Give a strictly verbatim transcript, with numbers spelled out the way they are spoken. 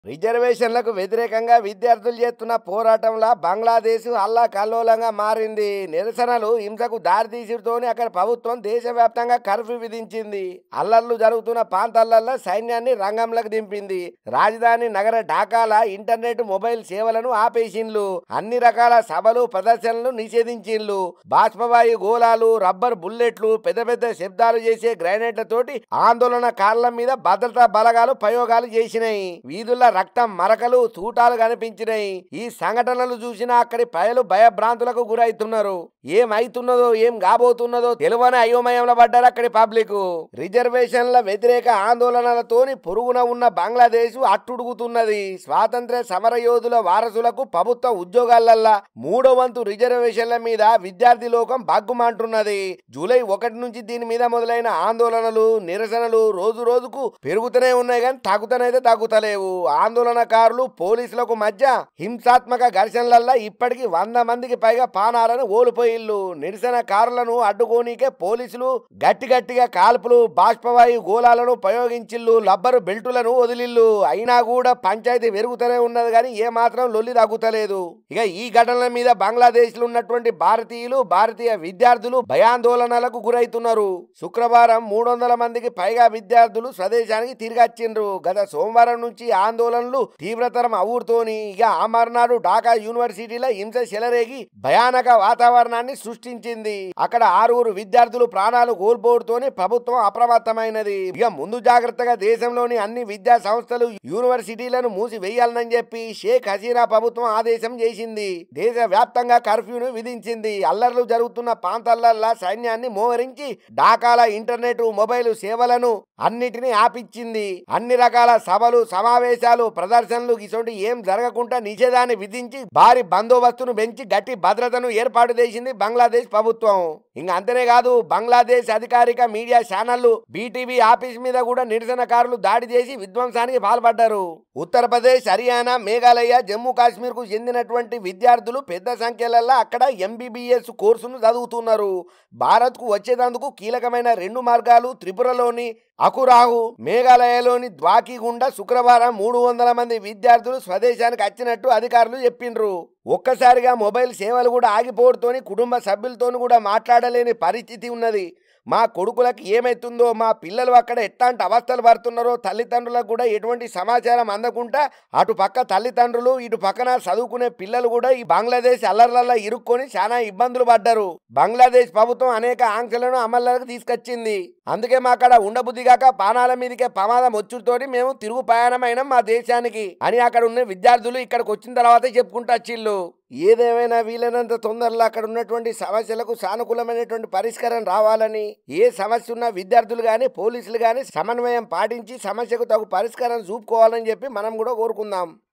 రిజర్వేషన్లకు వ్యతిరేకంగా విద్యార్థులు చేస్తున్న పోరాటంలో బంగ్లాదేశ్ అల్లాకల్లోలంగా మారింది. నిరసనలు హింసకు దారితీయడంతోనే అక్కడ ప్రభుత్వం దేశవ్యాప్తంగా కర్ఫ్యూ విధించింది. అల్లర్లు జరుగుతున్న ప్రాంతాలలో సైన్యాన్ని రంగంలోకి దింపింది. రాజధాని నగర ఢాకాల ఇంటర్నెట్ మొబైల్ సేవలను ఆపేసిండ్లు. అన్ని రకాల సభలు ప్రదర్శనలు నిషేధించిండ్లు. బాష్పవాయు గోళాలు, రబ్బర్ బుల్లెట్లు, పెద్ద పెద్ద శబ్దాలు చేసే గ్రైనేట్లతోటి ఆందోళనకారుల మీద భద్రతా బలగాలు ప్రయోగాలు చేసినాయి. వీధుల రక్తం మరకలు, తూటాలు కనిపించినాయి. ఈ సంఘటనలు చూసినా అక్కడి ప్రజలు భయభ్రాంతులకు గురవుతున్నారు. ఏమైతున్నదో ఏం కాబోతున్నదో తెలియని అయోమయంలో పడ్డారు అక్కడి పబ్లిక్. రిజర్వేషన్ల వ్యతిరేక ఆందోళనలతోని పొరుగున ఉన్న బంగ్లాదేశ్ అట్టుడుగుతున్నది. స్వాతంత్ర్య సమర యోధుల వారసులకు ప్రభుత్వ ఉద్యోగాలల్లా మూడో వంతు రిజర్వేషన్ల మీద విద్యార్థి లోకం బగ్గుమంటున్నది. జూలై ఒకటి నుంచి దీని మీద మొదలైన ఆందోళనలు, నిరసనలు రోజు రోజుకు పెరుగుతూనే ఉన్నాయి కానీ తగ్గుతనైతే తగ్గుతలేవు. ఆందోళనకారులు పోలీసులకు మధ్య హింసాత్మక ఘర్షణలల్లో ఇప్పటికి వంద మందికి పైగా పానాలను ఓడిపోయిల్లు. నిరసనకారులను అడ్డుకోనీకే పోలీసులు గట్టి గట్టిగా కాల్పులు, బాష్పవాయు గోళాలను ప్రయోగించిల్లు, లబ్బరు బెల్టులను వదిలిల్లు. అయినా కూడా పంచాయతీ పెరుగుతూనే ఉన్నది కానీ ఏ మాత్రం లొల్లి తగ్గుతలేదు. ఇక ఈ ఘటనల మీద బంగ్లాదేశ్ లో ఉన్నటువంటి భారతీయులు, భారతీయ విద్యార్థులు భయాందోళనలకు గురైతున్నారు. శుక్రవారం మూడు వందల మందికి పైగా విద్యార్థులు స్వదేశానికి తిరిగి వచ్చిండ్రు. గత సోమవారం నుంచి ఆందోళనలు తీవ్రతరం అవుతోని ఇక అమర్నాడు ఢాకా యూనివర్సిటీలో హింస చెలరేగి భయానక వాతావరణాన్ని సృష్టించింది. అక్కడ ఆరుగురు విద్యార్థులు ప్రాణాలు కోల్పోవడంతోనే ప్రభుత్వం అప్రమత్తమైనది. ఇక ముందు జాగ్రత్తగా దేశంలోని అన్ని విద్యా సంస్థలు, యూనివర్సిటీలను మూసివేయాలని చెప్పి షేక్ హసీనా ప్రభుత్వం ఆదేశం చేసింది. దేశ వ్యాప్తంగా కర్ఫ్యూను విధించింది. అల్లర్లు జరుగుతున్న ప్రాంతాలలో సైన్యాన్ని మోహరించి ఢాకాల ఇంటర్నెట్, మొబైల్ సేవలను అన్నిటినీ ఆపిచ్చింది. అన్ని రకాల సభలు, సమావేశాలు, ప్రదర్శనలు ఇటువంటి ఏం జరగకుండా నిషేధాన్ని విధించి భారీ బందోబస్తును పెంచి గట్టి భద్రతను ఏర్పాటు చేసింది బంగ్లాదేశ్ ప్రభుత్వం. ఇంకా అంతనే కాదు, బంగ్లాదేశ్ అధికారిక మీడియా ఛానళ్లు బీటీవీ ఆఫీస్ మీద కూడా నిరసనకారులు దాడి చేసి విధ్వంసానికి పాల్పడ్డారు. ఉత్తరప్రదేశ్, హర్యానా, మేఘాలయ, జమ్మూ కాశ్మీర్ కు చెందినటువంటి విద్యార్థులు పెద్ద సంఖ్యలలో అక్కడ ఎంబీబీఎస్ కోర్సును చదువుతున్నారు. భారత్ కు వచ్చేందుకు కీలకమైన రెండు మార్గాలు త్రిపురలోని అకురాహు, మేఘాలయలోని ద్వాకి గుండా శుక్రవారం మూడు వందల మంది విద్యార్థులు స్వదేశానికి వచ్చినట్టు అధికారులు చెప్పిండ్రు. ఒక్కసారిగా మొబైల్ సేవలు కూడా ఆగిపోవడంతోని కుటుంబ సభ్యులతో కూడా మాట్లాడలేని పరిస్థితి ఉన్నది. మా కొడుకులకు ఏమైతుందో, మా పిల్లలు అక్కడ ఎట్లాంటి అవస్థలు పడుతున్నారో తల్లిదండ్రులకు కూడా ఎటువంటి సమాచారం అందకుండా అటు పక్క తల్లిదండ్రులు, ఇటు పక్కన చదువుకునే పిల్లలు కూడా ఈ బంగ్లాదేశ్ అల్లర్లలో ఇరుక్కొని చాలా ఇబ్బందులు పడ్డారు. బంగ్లాదేశ్ ప్రభుత్వం అనేక ఆంక్షలను అమల్లోకి తీసుకొచ్చింది. అందుకే మా అక్కడ ఉండబుద్ధి కాక పానాల మీదకే ప్రమాదం వచ్చుతోటి మేము తిరుగు ప్రయాణమైనాం మా దేశానికి అని అక్కడ ఉన్న విద్యార్థులు ఇక్కడికి వచ్చిన తర్వాత చెప్పుకుంటూ వచ్చిళ్ళు. ఏదేమైనా వీలైనంత తొందరలో అక్కడ ఉన్నటువంటి సమస్యలకు సానుకూలమైనటువంటి పరిష్కారం రావాలని, ఏ సమస్య ఉన్నా విద్యార్థులు కానీ పోలీసులు కానీ సమన్వయం పాటించి సమస్యకు తగు పరిష్కారం చూపుకోవాలని చెప్పి మనం కూడా కోరుకుందాం.